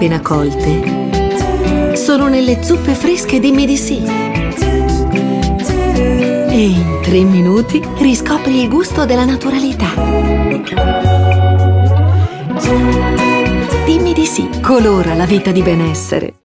appena colte sono nelle zuppe fresche di Midisì. E in 3 minuti riscopri il gusto della naturalità. Di Midisì colora la vita di benessere.